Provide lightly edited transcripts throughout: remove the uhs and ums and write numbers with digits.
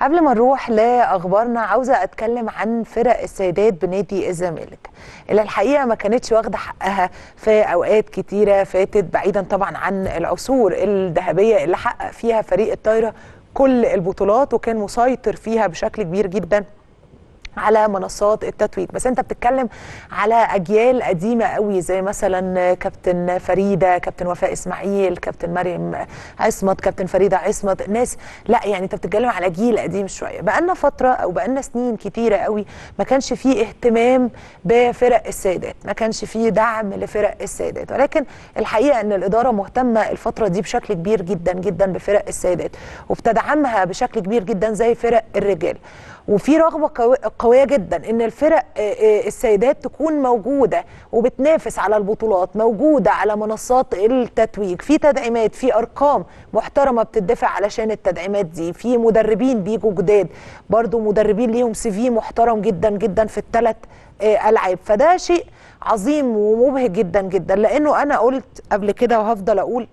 قبل ما نروح لاخبارنا عاوزه اتكلم عن فرق السيدات بنادي الزمالك اللي الحقيقه ما كانتش واخده حقها في اوقات كتيره فاتت، بعيدا طبعا عن العصور الذهبيه اللي حقق فيها فريق الطايره كل البطولات وكان مسيطر فيها بشكل كبير جدا على منصات التتويج. بس انت بتتكلم على اجيال قديمه قوي زي مثلا كابتن فريده، كابتن وفاء اسماعيل، كابتن مريم عصمت، كابتن فريده عصمت، ناس لا يعني انت بتتكلم على جيل قديم شويه. بقالنا فتره او بقالنا سنين كتيره قوي ما كانش فيه اهتمام بفرق السيدات، ما كانش فيه دعم لفرق السيدات، ولكن الحقيقه ان الاداره مهتمه الفتره دي بشكل كبير جدا جدا بفرق السيدات وبتدعمها بشكل كبير جدا زي فرق الرجال. وفي رغبه قويه جدا ان الفرق السيدات تكون موجوده وبتنافس على البطولات، موجوده على منصات التتويج، في تدعيمات، في ارقام محترمه بتدفع علشان التدعيمات دي، في مدربين بيجوا جداد برضو، مدربين ليهم سي في محترم جدا جدا في الثلاث العاب. فده شيء عظيم ومبهج جدا جدا، لانه انا قلت قبل كده وهفضل اقول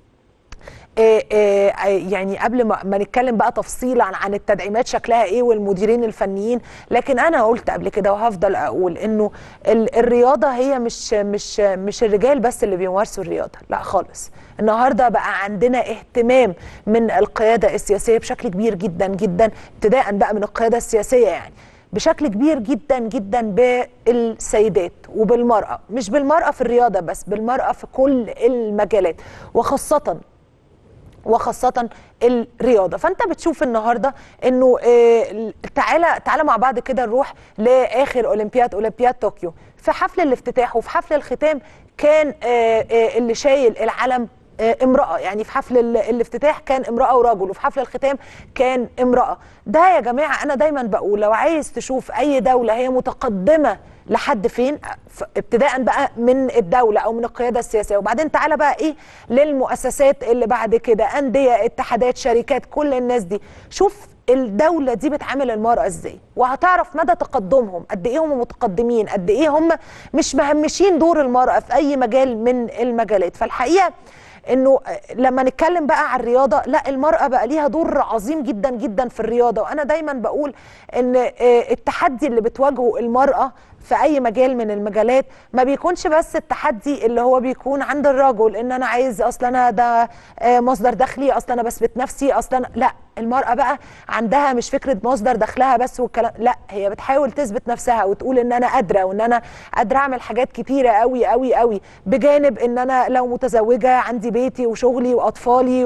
يعني قبل ما نتكلم بقى تفصيلا عن التدعيمات شكلها ايه والمديرين الفنيين، لكن انا قلت قبل كده وهفضل اقول انه الرياضه هي مش الرجال بس اللي بيمارسوا الرياضه، لا خالص. النهارده بقى عندنا اهتمام من القياده السياسيه بشكل كبير جدا جدا، ابتداء بقى من القياده السياسيه يعني بشكل كبير جدا جدا بالسيدات وبالمراه، مش بالمراه في الرياضه بس، بالمراه في كل المجالات وخاصة الرياضة. فأنت بتشوف النهاردة أنه تعالى مع بعض كده نروح لآخر أولمبياد طوكيو. في حفل الافتتاح وفي حفل الختام كان اللي شايل العلم امرأة، يعني في حفل الافتتاح كان امرأة ورجل وفي حفل الختام كان امرأة. ده يا جماعة أنا دايما بقول لو عايز تشوف أي دولة هي متقدمة لحد فين، ابتداء بقى من الدولة أو من القيادة السياسية، وبعدين تعالى بقى إيه للمؤسسات اللي بعد كده، أندية، اتحادات، شركات، كل الناس دي، شوف الدولة دي بتعامل المرأة ازاي وهتعرف مدى تقدمهم، قد ايه هم متقدمين، قد ايه هم مش مهمشين دور المرأة في أي مجال من المجالات. فالحقيقة انه لما نتكلم بقى عن الرياضه، لا المراه بقى ليها دور عظيم جدا جدا في الرياضه. وانا دايما بقول ان التحدي اللي بتواجهه المراه في اي مجال من المجالات ما بيكونش بس التحدي اللي هو بيكون عند الرجل، ان انا عايز اصلا انا ده مصدر دخلي، اصلا انا بثبت نفسي، اصلا لا، المراه بقى عندها مش فكره مصدر دخلها بس والكلام، لا هي بتحاول تثبت نفسها وتقول ان انا قادره وان انا قادره اعمل حاجات كتيره قوي قوي قوي، بجانب ان انا لو متزوجه عندي بيتي وشغلي واطفالي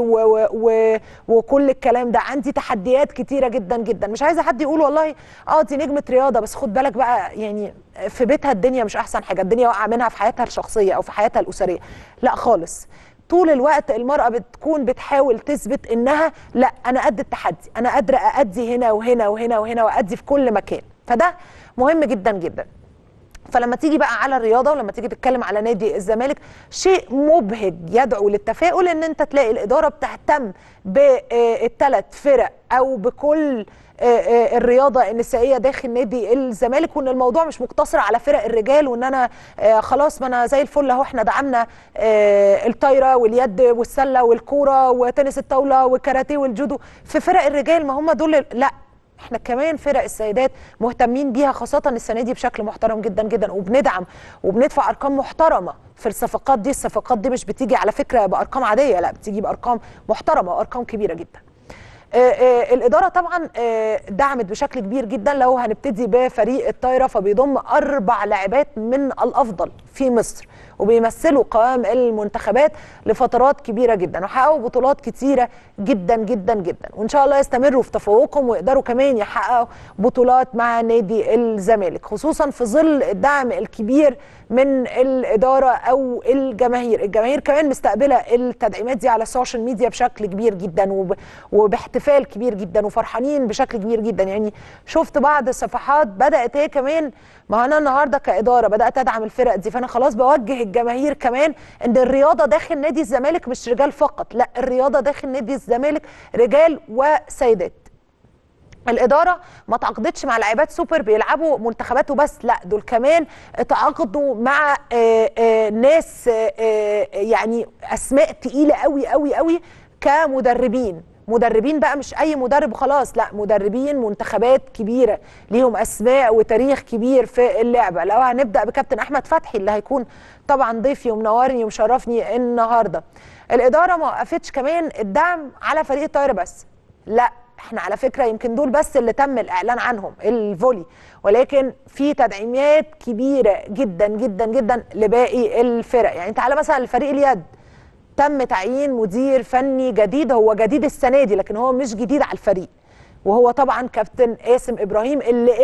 وكل الكلام ده، عندي تحديات كتيره جدا جدا. مش عايزه حد يقول والله دي نجمه رياضه بس خد بالك بقى يعني في بيتها الدنيا مش احسن حاجه، الدنيا واقعه منها في حياتها الشخصيه او في حياتها الاسريه، لا خالص. طول الوقت المرأة بتكون بتحاول تثبت انها لا انا قد التحدي، انا قادرة أأدي هنا وهنا وهنا وهنا وأأدي في كل مكان. فده مهم جدا جدا. فلما تيجي بقى على الرياضه ولما تيجي تتكلم على نادي الزمالك، شيء مبهج يدعو للتفاؤل ان انت تلاقي الاداره بتهتم بالثلاث فرق او بكل الرياضه النسائيه داخل نادي الزمالك، وان الموضوع مش مقتصر على فرق الرجال وان انا خلاص ما انا زي الفل اهو احنا دعمنا الطايره واليد والسله والكوره وتنس الطاوله والكاراتيه والجودو في فرق الرجال، ما هم دول، لا احنا كمان فرق السيدات مهتمين بيها خاصة السنة دي بشكل محترم جدا جدا، وبندعم وبندفع ارقام محترمة في الصفقات دي. الصفقات دي مش بتيجي على فكرة بارقام عادية، لا بتيجي بارقام محترمة وارقام كبيرة جدا. الإدارة طبعا دعمت بشكل كبير جدا. لو هنبتدي بفريق الطايرة فبيضم 4 لاعبات من الأفضل في مصر وبيمثلوا قوام المنتخبات لفترات كبيرة جدا وحققوا بطولات كتيرة جدا جدا جدا، وإن شاء الله يستمروا في تفوقهم ويقدروا كمان يحققوا بطولات مع نادي الزمالك، خصوصا في ظل الدعم الكبير من الإدارة أو الجماهير. الجماهير كمان مستقبلة التدعيمات دي على السوشيال ميديا بشكل كبير جدا وباحتفال كبير جدا وفرحانين بشكل كبير جدا. يعني شفت بعض الصفحات بدأت هي كمان، ما أنا النهاردة كإدارة بدأت أدعم الفرق دي، فأنا خلاص بوجه الجماهير كمان إن الرياضة داخل نادي الزمالك مش رجال فقط، لا الرياضة داخل نادي الزمالك رجال وسيدات. الإدارة ما تعاقدتش مع لاعبات سوبر بيلعبوا منتخبات وبس، لا دول كمان تعاقدوا مع ناس يعني أسماء تقيلة قوي قوي قوي كمدربين مدربين بقى، مش اي مدرب وخلاص، لا مدربين منتخبات كبيره ليهم اسماء وتاريخ كبير في اللعبه. لو هنبدا بكابتن احمد فتحي اللي هيكون طبعا ضيفي ومنورني ومشرفني النهارده. الاداره ما وقفتش كمان الدعم على فريق الطايره بس، لا احنا على فكره يمكن دول بس اللي تم الاعلان عنهم الفولي، ولكن في تدعيمات كبيره جدا جدا جدا لباقي الفرق. يعني تعالى مثلا لفريق اليد، تم تعيين مدير فني جديد، هو جديد السنه دي لكن هو مش جديد على الفريق، وهو طبعا كابتن قاسم ابراهيم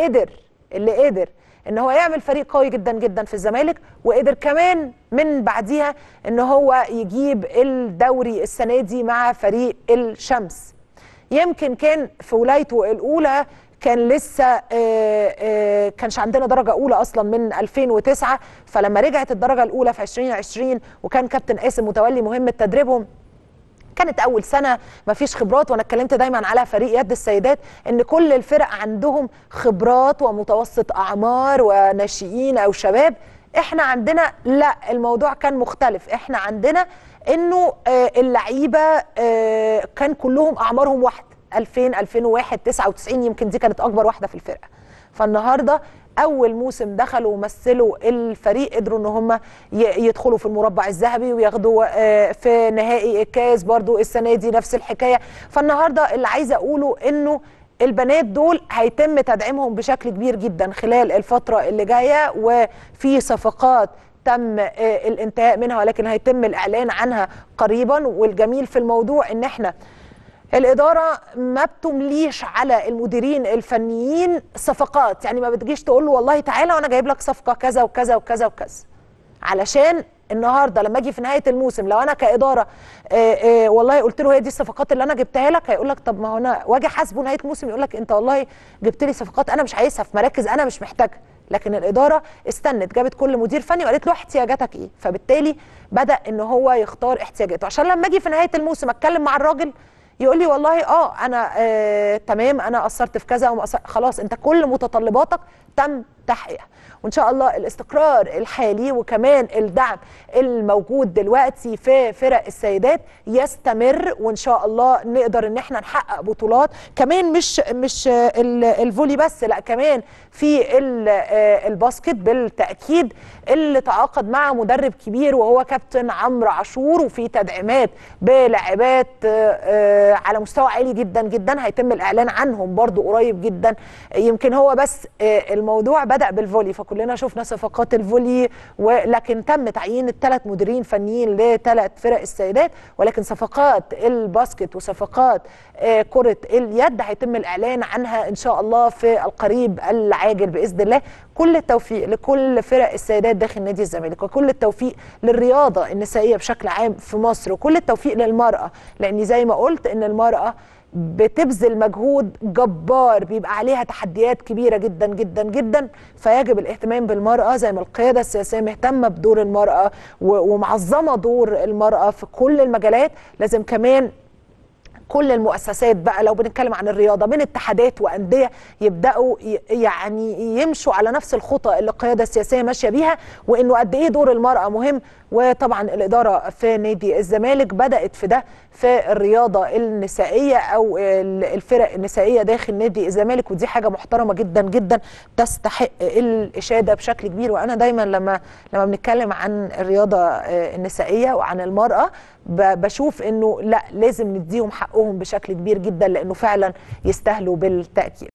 اللي قدر ان هو يعمل فريق قوي جدا جدا في الزمالك، وقدر كمان من بعديها ان هو يجيب الدوري السنه دي مع فريق الشمس. يمكن كان في ولايته الاولى كان لسه كانش عندنا درجه اولى اصلا من 2009، فلما رجعت الدرجه الاولى في 2020 وكان كابتن قاسم متولي مهمه تدريبهم، كانت اول سنه مفيش خبرات. وانا اتكلمت دايما على فريق يد السيدات ان كل الفرق عندهم خبرات ومتوسط اعمار وناشئين او شباب. احنا عندنا لا، الموضوع كان مختلف. احنا عندنا انه اللعيبه كان كلهم اعمارهم واحده، 2000 2001 99 يمكن دي كانت اكبر واحده في الفرقه. فالنهارده اول موسم دخلوا ومثلوا الفريق قدروا ان هم يدخلوا في المربع الذهبي وياخدوا في نهائي الكاس برضو السنه دي نفس الحكايه. فالنهارده اللي عايزه اقوله انه البنات دول هيتم تدعيمهم بشكل كبير جدا خلال الفتره اللي جايه، وفي صفقات تم الانتهاء منها ولكن هيتم الاعلان عنها قريبا. والجميل في الموضوع ان احنا الإدارة ما بتمليش على المديرين الفنيين صفقات، يعني ما بتجيش تقول له والله تعالى وانا جايب لك صفقة كذا وكذا وكذا وكذا، علشان النهارده لما اجي في نهايه الموسم لو انا كاداره والله قلت له هي دي الصفقات اللي انا جبتها لك، هيقول لك طب ما هو انا واجي حاسبه نهايه الموسم يقول لك انت والله جبت لي صفقات انا مش عايزها في مراكز انا مش محتاجها. لكن الاداره استنت، جابت كل مدير فني وقالت له احتياجاتك ايه، فبالتالي بدا ان هو يختار احتياجاته، عشان لما اجي في نهايه الموسم اتكلم مع الراجل يقول لي والله انا تمام انا قصرت في كذا خلاص انت كل متطلباتك تم تحقيقها. وان شاء الله الاستقرار الحالي وكمان الدعم الموجود دلوقتي في فرق السيدات يستمر، وان شاء الله نقدر ان احنا نحقق بطولات كمان، مش الفولي بس، لا كمان في الباسكت بالتاكيد اللي تعاقد مع مدرب كبير وهو كابتن عمرو عاشور، وفي تدعيمات بلاعبات على مستوى عالي جدا جدا هيتم الاعلان عنهم برضو قريب جدا. يمكن هو بس الموضوع بدأ بالفولي فكلنا شفنا صفقات الفولي، ولكن تم تعيين الثلاث مديرين فنيين لثلاث فرق السيدات، ولكن صفقات الباسكت وصفقات كرة اليد هيتم الإعلان عنها إن شاء الله في القريب العاجل بإذن الله. كل التوفيق لكل فرق السيدات داخل نادي الزمالك، وكل التوفيق للرياضة النسائية بشكل عام في مصر، وكل التوفيق للمرأة، لأن زي ما قلت إن المرأة بتبذل مجهود جبار بيبقى عليها تحديات كبيرة جدا جدا جدا، فيجب الاهتمام بالمرأة زي ما القيادة السياسية مهتمة بدور المرأة ومعظمة دور المرأة في كل المجالات. لازم كمان كل المؤسسات بقى لو بنتكلم عن الرياضة من اتحادات وأندية يبدأوا يعني يمشوا على نفس الخطى اللي القيادة السياسية ماشية بيها، وإنه قد إيه دور المرأة مهم. وطبعا الإدارة في نادي الزمالك بدأت في ده في الرياضة النسائية أو الفرق النسائية داخل نادي الزمالك، ودي حاجة محترمة جدا جدا تستحق الإشادة بشكل كبير. وأنا دايما لما بنتكلم عن الرياضة النسائية وعن المرأة بشوف إنه لا، لازم نديهم حقهم بشكل كبير جدا لأنه فعلا يستاهلوا بالتأكيد.